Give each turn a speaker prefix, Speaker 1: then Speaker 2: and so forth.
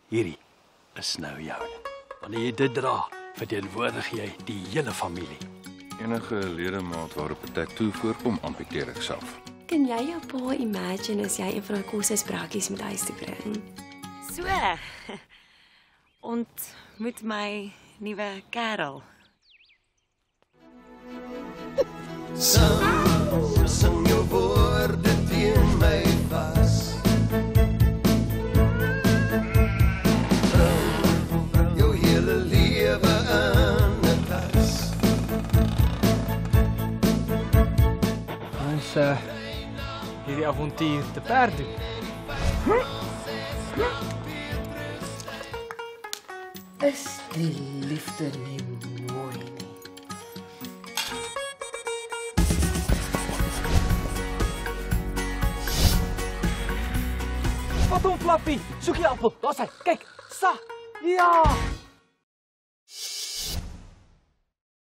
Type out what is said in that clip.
Speaker 1: hierdie is nou joune. Wanneer jy dit dra, verteenwoordig jy die hele familie.
Speaker 2: Enige ledemaat waarop 'n tattoo voorkom, amputeer ek self.
Speaker 3: Kan jy jou pa imagine as jy een van daai kosesbrakkies met huis te bring?
Speaker 4: So, ontmoet my nuwe kerel.
Speaker 5: Sing jou woorde teen my vas. Jou hele lewe in 'n tas.
Speaker 6: Ons hierdie avontuur te perd doen.
Speaker 7: Is die liefde nie mooi nie?
Speaker 6: Wat hom, Flappie? Soek die appel. Daar's hy. Kyk. Sa. Ja.